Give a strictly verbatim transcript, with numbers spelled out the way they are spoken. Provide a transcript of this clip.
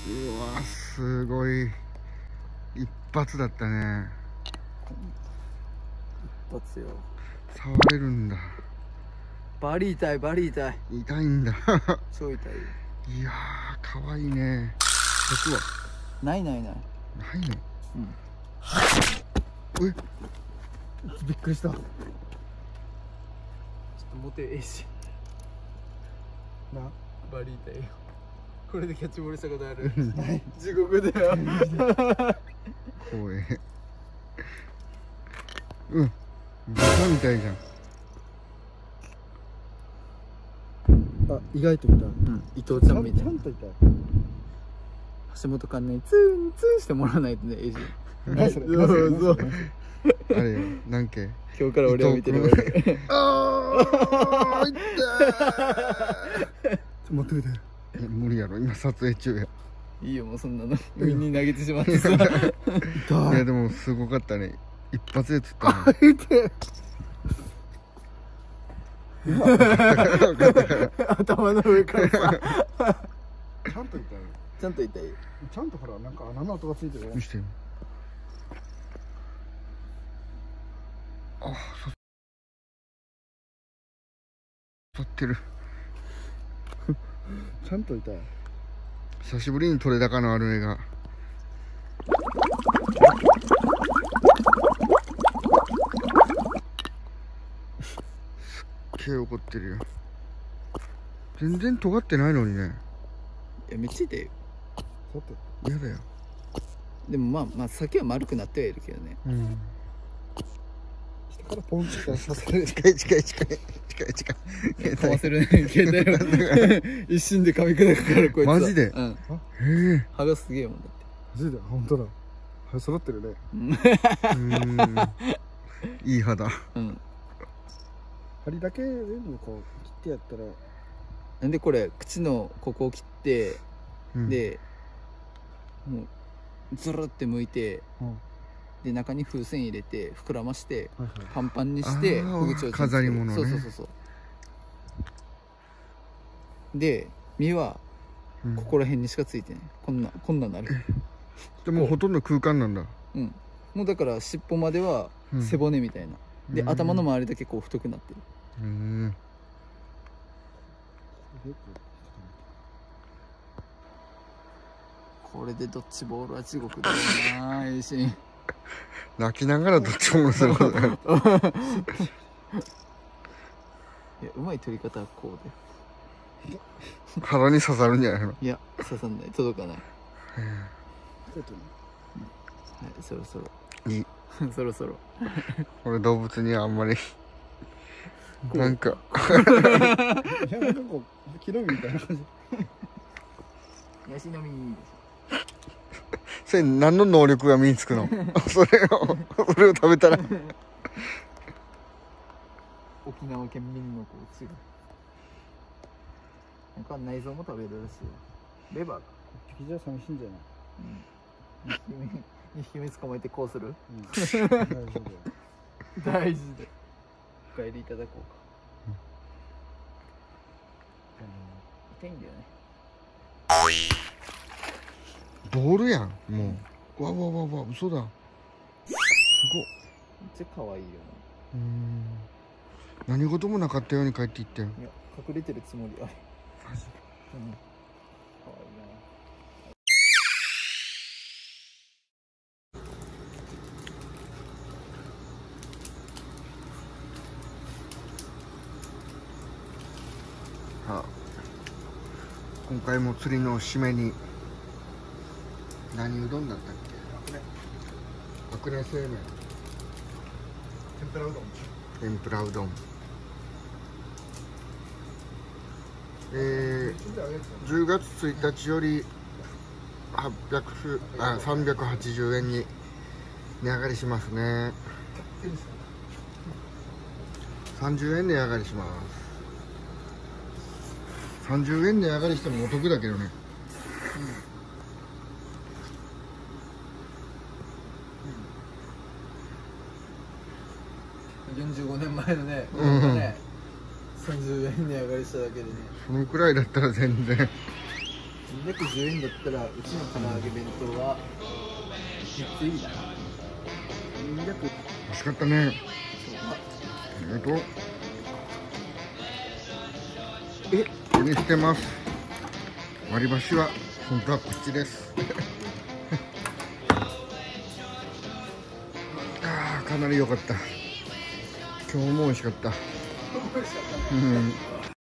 うわすごい一発だったね。 一発よ。 触れるんだ。 バリ痛いバリ痛い。 痛いんだ超痛い。 いやーかわいいね。毒はないないない。 ないの。 うん。 えびっくりした。ちょっとモテええしな。バリ痛いよ。これでキャッチボールしたことある？ない地獄だよ怖え。うん豚みたいじゃん。 あ、意外と痛い。 うん、伊藤ちゃんみたいな。 ちゃんと痛い。 橋本環奈にツーンツーンしてもらわないとね、エイジ。 何それ。 そうそう。 あれよなんけ今日から俺を見てるわけ。 ああ痛い持ってみて。 無理やろ今撮影中や。 いいよもうそんなの上に投げてしまってさ。 い痛い。 やでもすごかったね。一発で釣ったの。 頭の上からさ。 ちゃんと痛い。 ちゃんと痛いよ。 ちゃんとほらなんか穴の跡がついてるよ。 見してよ。あ刺さってる。 ちゃんと痛い。 久しぶりに取れ高のある絵が。すっげえ怒ってるよ。全然尖ってないのにね。 いやめっちゃ痛いよ。 さて。 嫌だよ。 でもまあまあ先は丸くなってはいるけどね。 うん。 下からポンチから刺される。 近い近い近い近い近い。 かわせるね携帯を一瞬で噛み砕くからこいつは。 マジでうん。 へえ。 歯がすげえもんだって。 マジで本当だ。はい揃ってるね。 うーん。いい歯だ。 うん。 針だけ全部こう切ってやったら。 なんでこれ口のここを切って、 うん、 でもうずるって剥いて、 うん、 で中に風船入れて膨らまして、 はいはい、 パンパンにしてあーフグちょうちん飾り物ね。 そうそうそうそう。で身はここら辺にしかついてない。こんなこんなんなる。 でもほとんど空間なんだ。 うん。もうだから尻尾までは背骨みたいな。うん、で頭の周りだけこう太くなってる。 うん。 これでドッジボールは地獄だよなエイシン。 泣きながらどっちもすることだよ。 いやうまい取り方はこうで。 腹に刺さるんじゃないの。 いや刺さんない、届かない。はい、そろそろいいそろそろ俺動物にはあんまりなんかいやなんかこう木の実みたいな感じ。 ヤシの実それ何の能力が身につくのそれをそれを食べたら沖縄県民のこう血がなんか内臓も食べるらしいよ。レバーか。 一匹じゃ寂しいんじゃない。 うん、にひきめにひきめ捕まえてこうする、 うん、大事だよ。 大事でお帰りいただこうか、うん、痛いんだよね。 ボールやんもう。わわわわ嘘だ。すめっちゃ可愛いよね。 ごっ。うん。何事もなかったように帰っていったよ。 いや隠れてるつもりあれ。 マジで。 うん、可愛いな。 あ、今回も釣りの締めに何うどんだったっけ。白根製麺。 天ぷらうどん。 天ぷらうどん。えー、じゅうがつついたちよりはっぴゃくあさんびゃくはちじゅうえんに値上がりしますね。さんじゅうえん値上がりします。さんじゅうえん値上がりしてもお得だけどね。 うん、よんじゅうごねんまえのね、 うん、 ねさんじゅうえん値上がりしただけでね。 そのくらいだったら全然。 いさんびゃくじゅうえんだったらうちの唐揚げ弁当はめっちゃいいな。さんびゃく美味しかったね。ありがとう。 え気にしてます。割り箸は本当はこっちです。ああ、かなり良かった。今日も美味しかった。うん。